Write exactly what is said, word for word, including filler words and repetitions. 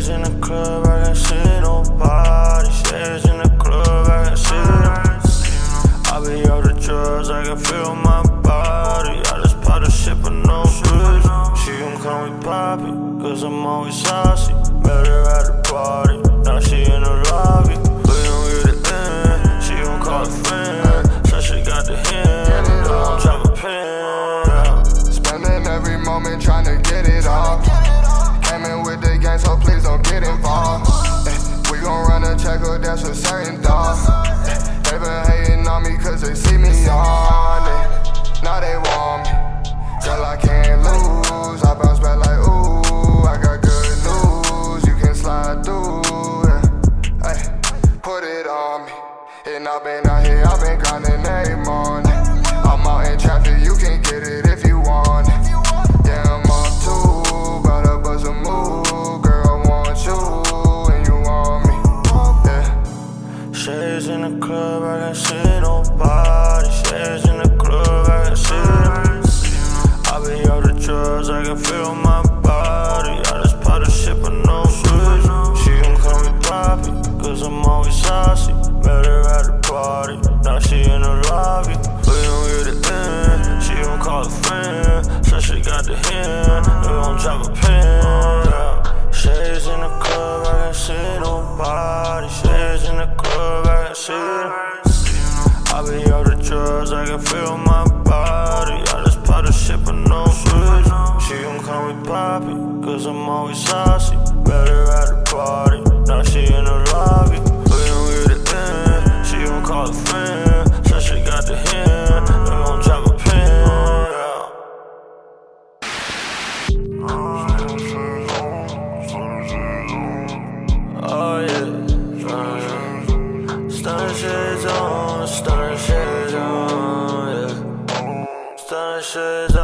Shades in the club, I can't see nobody. Shades in the club, I can't see them. I be off the drugs, I can feel my body. I just pop the shit for no reason. She gon' call me Poppy, cause I'm always saucy. Met her at the party, now she in the lobby. We gon' get it in, she gon' call a friend. Said she got the hint, we gon' drop a pin. Spending every moment tryna get it off. Came in with the gang, so please don't get involved. We gon' run a check, or that's for certain, dawg. They been hating on me cause they see me on it. Now they want me, girl, I can't lose. I bounce back like ooh, I got good news. You can slide through, yeah. Ay, put it on me. And I've been out here, I've been grinding every morning. I'm out in traffic, you can get it if you want it. Yeah, I'm off too, bout to bust a move. Girl, I want you, and you want me, yeah. Shades in the club, I can't see nobody. Shades in the club, I can't see them. I be off the drugs, I can feel my body. I just pop the shit for no reason. She gon' call me Poppy, cause I'm always saucy. Met her at the party, now she in the lobby. We gon' get it in, she gon' call a friend. Said she got the hint, we gon' drop a pin. Yeah. Shades in the club, I can't see nobody. Shades in the club, I can't see them. I be off the drugs, I can feel my body. I just pop the shit for no reason. She gon' call me Poppy, cause I'm always saucy. Met her at the party, now she in the lobby. We gon' get it in, she gon' call a friend. Said she got the hint, we gon' drop a pin. Oh yeah, uh, stunner shades on, stunner shades on, yeah. Stunner shades